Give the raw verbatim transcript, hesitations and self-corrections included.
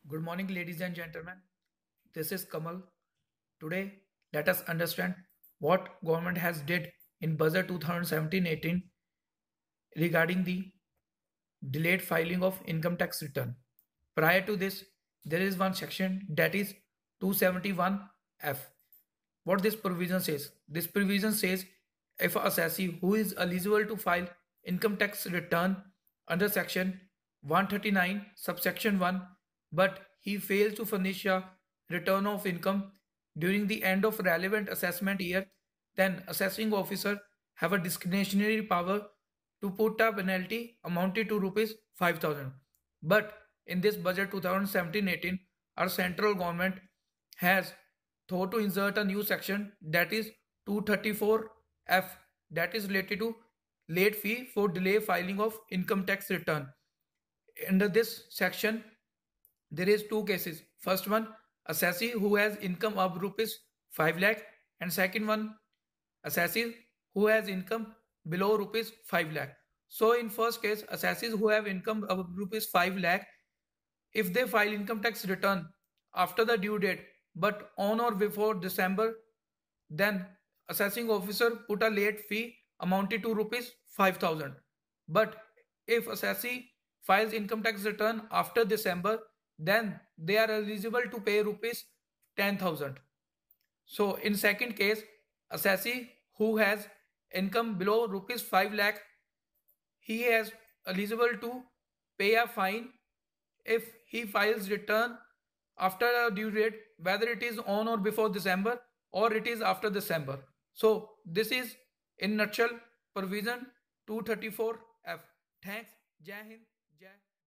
Good morning, ladies and gentlemen. This is Kamal. Today, let us understand what government has did in budget twenty seventeen eighteen regarding the delayed filing of income tax return. Prior to this, there is one section that is two seventy-one F. What this provision says? This provision says if a assessee who is eligible to file income tax return under section one thirty-nine subsection one but he fails to furnish a return of income during the end of relevant assessment year, then assessing officer have a discretionary power to put a penalty amounted to rupees five thousand. But in this budget twenty seventeen eighteen, our central government has thought to insert a new section that is two thirty-four F that is related to late fee for delay filing of income tax return. Under this section, there is two cases. First one, assessee who has income of rupees five lakh, and second one, assessee who has income below rupees five lakh. So in first case, assessees who have income of rupees five lakh, if they file income tax return after the due date but on or before December, then assessing officer put a late fee amounted to rupees five thousand. But if assessee files income tax return after December, then they are eligible to pay rupees ten thousand. So in second case, assessee who has income below rupees five lakh, he has eligible to pay a fine if he files return after a due date, whether it is on or before December or it is after December. So this is in nutshell provision two thirty-four F. Thanks. Jai Hind.